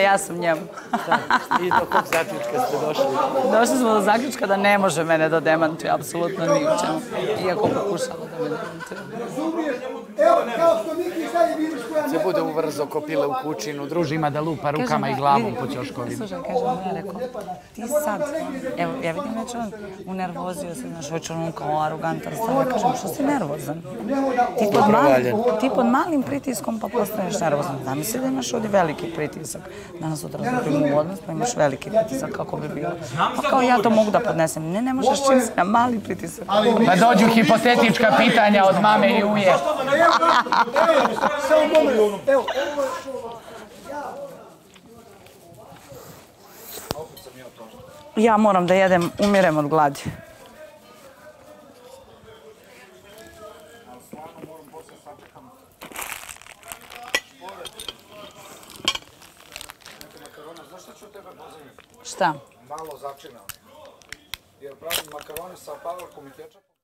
ja sam njemu. I do kog zaključka ste došli? Došli smo do zaključka da ne može mene da demantuje, apsolutno ni u čemu. Iako pokušala da me demantuje. Se bude uvrzo kopile u kućinu, družima da lupa rukama i glavom po ćoškovima. Slušaj, kažem, ja rekao, ti sad, evo, ja vidim već on unervozio se, znaš, već on kao arogantan stav. Ja kažem, što si nervozan? Ti pod malim pritiskom pa postaneš nervozan. Zamisli da imaš ovdje veliki pritisak. Danas sutra stupimo u odnos pa imaš veliki pritisak, kako bi bilo. Pa kao ja to mogu da podnesem. Ne možeš čim si na mali pritisak. Pa dođu hipotetička pitanja od mame i uje. Ja moram da jedem, umirem od gladi. Šta? Malo začinam. Jer pravim makarone sa pavrkom i kečapom.